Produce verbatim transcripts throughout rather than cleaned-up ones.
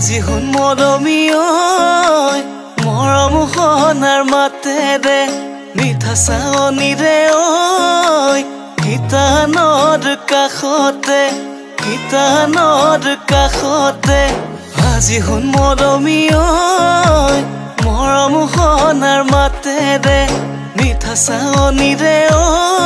আজি শুন মৰমী ঐ মৰম সনাৰ মাতেৰে মিঠা চাৱনীৰে ঐ গীতানৰ কাষতে গীতানৰ কাষতে আজি শুন মৰমী ঐ মৰম সনাৰ মাতেৰে মিঠা চাৱনীৰে ঐ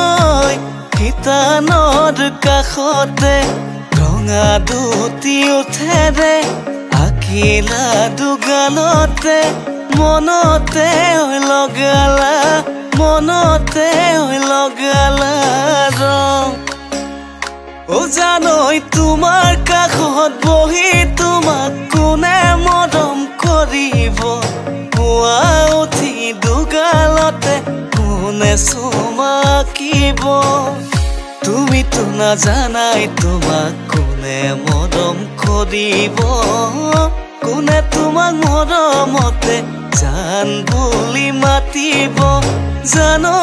গীতানৰ কাষতে ৰঙা দুটি উঠেৰে আকিলা দুগালতে মনতে লগালা মনতে লগালা ৰং ও জানৈ তোমাৰ কাষত বহি তোমাক কোনে মৰম কৰিব পুৱা উঠি দুগালতে কোনে চুমাকিব তুমিতো নাজানাই তোমাক কোনে মৰম কৰিব কোনে তোমাক মৰমতে জান বুলি মাতিব জানো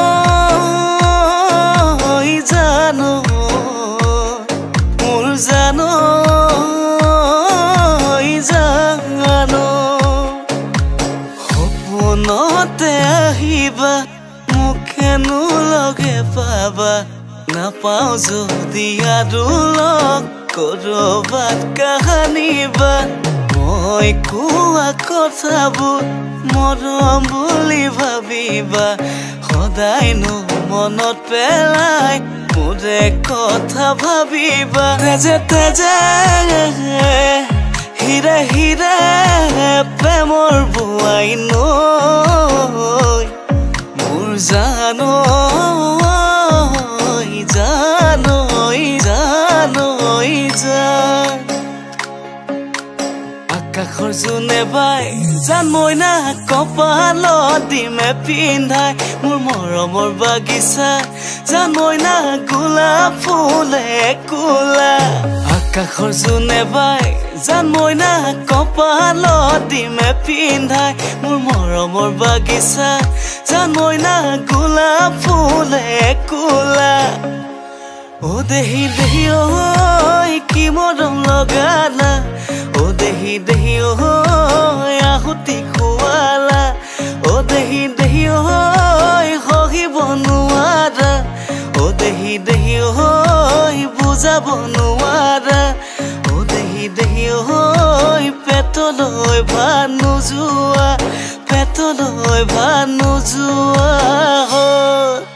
জানো মোৰ জানো জানো সপোনতে আহিবা মুখেনো লগে পাবা নাপাওঁ যদি আৰু লগ কৰবাত কাহানিবা মই কোৱা কথাবোৰ মৰম বুলি ভাবিবা সদায়নো মনত পেলাই মোৰে কথা ভাবিবা তেজে তেজে হিৰে হিৰে প্ৰেমৰ বোৱাই নৈ মোৰ জানো জানৈ জানৈ জান আকাশৰ জোনে বাই জান মইনা কপালত দিমে পিন্ধাই মোৰ মৰমৰ বাগিচা জান মইনা গোলাপ ফুলে কোলা আকাশৰ জোনে বাই জান মইনা কপালত দিমে পিন্ধাই মোৰ মৰমৰ বাগিচা জান মইনা গোলাপ ফুলে কোলা ও দেহি দেহি ঐ কি মৰম লগালা ও দেহি দেহি ঐ আহুতি খুৱালা ও দেহি দেহি ঐ সহিব নোৱাৰা ও দেহি দেহি ঐ বুজাব নোৱাৰা ও দেহি দেহি ঐ পেটলৈ ভাত নোযোৱা পেটলৈ ভাত নোযোৱা